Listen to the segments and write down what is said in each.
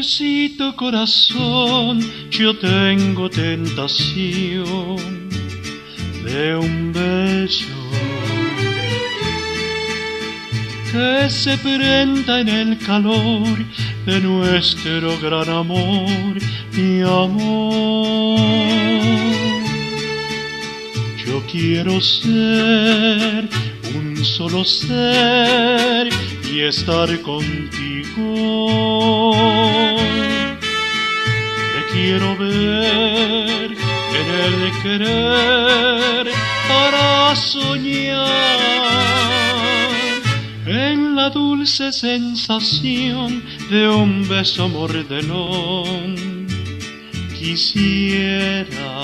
Amorcito corazón, yo tengo tentación de un beso que se prenda en el calor de nuestro gran amor, mi amor. Yo quiero ser un solo ser y estar contigo. Te quiero ver en el querer para soñar en la dulce sensación de un beso mordelón. Quisiera,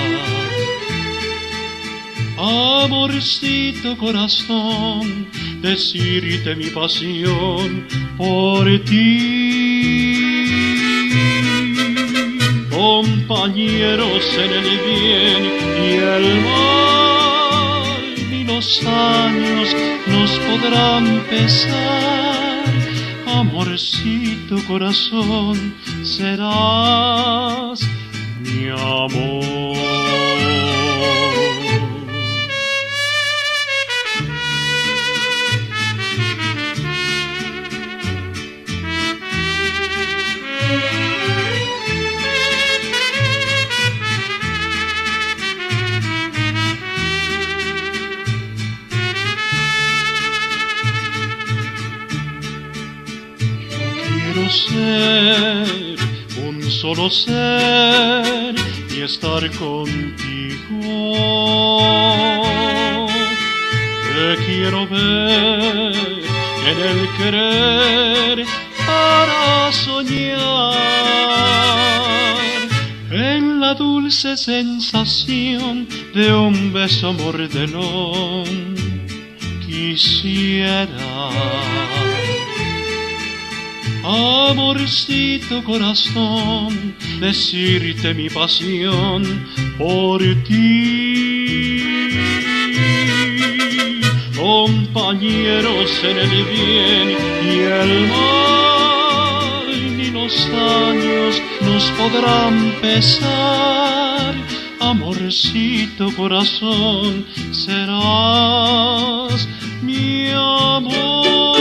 amorcito corazón, decirte mi pasión por ti. Compañeros en el bien y el mal, ni los años nos podrán pesar. Amorcito corazón, serás mi amor. Quiero ser un solo ser y estar contigo. Te quiero ver en el querer para soñar en la dulce sensación de un beso mordelón. Quisiera, amorcito corazón, decirte mi pasión por ti. Compañeros en el bien y el mal, ni los años nos podrán pesar. Amorcito corazón, serás mi amor.